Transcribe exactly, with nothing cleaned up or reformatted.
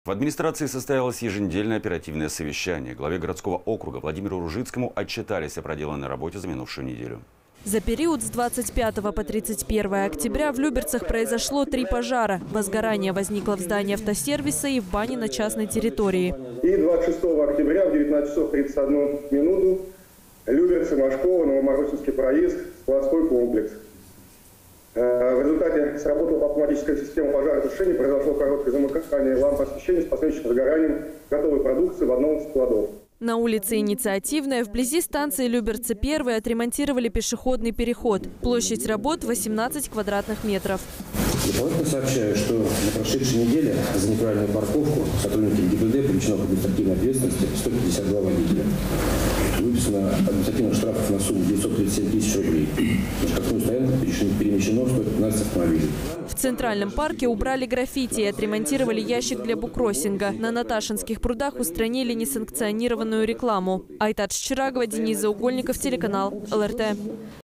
В администрации состоялось еженедельное оперативное совещание. Главе городского округа Владимиру Ружицкому отчитались о проделанной работе за минувшую неделю. За период с двадцать пятого по тридцать первое октября в Люберцах произошло три пожара. Возгорание возникло в здании автосервиса и в бане на частной территории. И двадцать шестого октября в девятнадцать часов тридцать одну минуту Люберцы, Машкова, Новоморосинский проезд, складской комплекс. В результате сработала автоматическая система пожаротушения, произошло короткое замыкание ламп освещения с последующим возгоранием готовой продукции в одном из складов. На улице Инициативная, вблизи станции Люберцы первый, отремонтировали пешеходный переход. Площадь работ восемнадцать квадратных метров. Дополнительно сообщаю, что на прошедшей неделе за неправильную парковку сотрудники ГИБДД привлечено к административной ответственности сто пятьдесят два водителя. Выписано административных штрафов на сумму девятьсот тридцать семь тысяч рублей. На штрафную стоянку перемещено сто пятнадцать автомобилей. В Центральном парке убрали граффити и отремонтировали ящик для буккроссинга. На Наташинских прудах устранили несанкционированную рекламу. Айтат Шчирагова, Денис Заугольников, телеканал эл эр тэ.